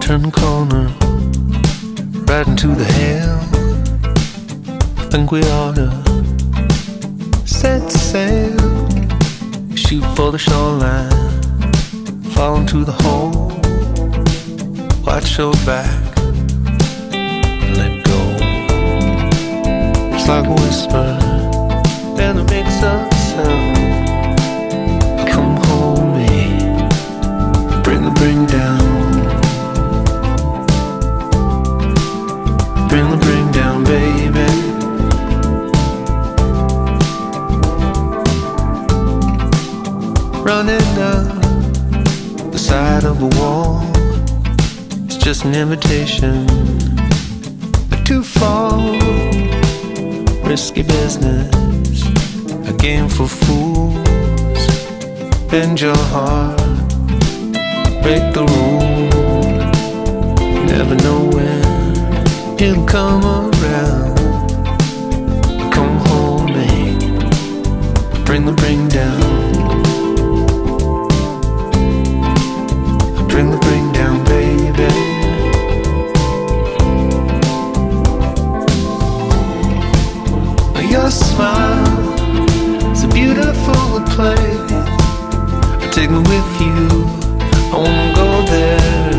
Turn the corner, right into the hell. I think we oughta set sail, shoot for the shoreline, fall into the hole, watch your back, and let go. It's like a whisper, and it makes a sound. Come hold me, bring the bring down. Bring the bring down, baby. Running down the side of a wall, it's just an invitation to fall. Risky business, a game for fools. Bend your heart, break the rules. You never know when it'll come around. Come hold me, bring the bring down. Bring the bring down, baby. Your smile is a beautiful place. Take me with you, I wanna go there.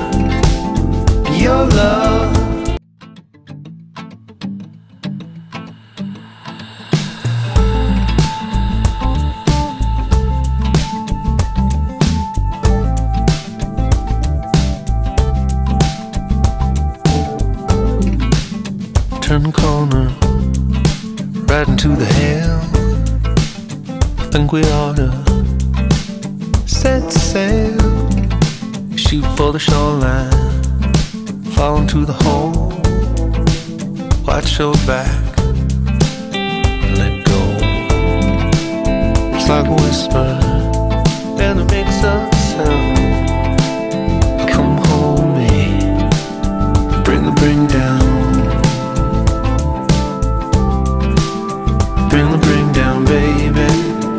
Your love, turn the corner, right into the hell. I think we oughta set sail, shoot for the shoreline, fall into the hole, watch your back, and let go. It's like a whisper, and it makes a sound. Come hold me, bring the bring down. Bring the bring down, baby.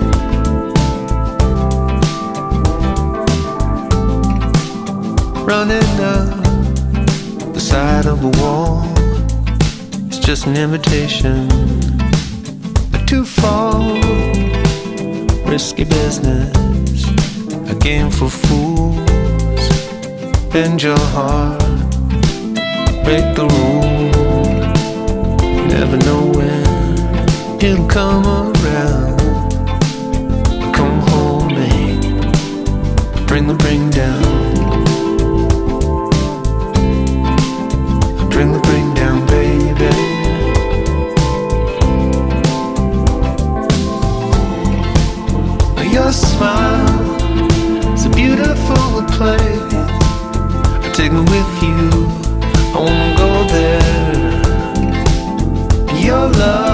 Running down the side of a wall, it's just an invitation to fall. Risky business, a game for fools. Bend your heart, break the rules. You never know when it'll come around. Come hold me, bring the bring down. Bring the bring down, baby. Your smile is a beautiful place. Take me with you, I wanna go there. Your love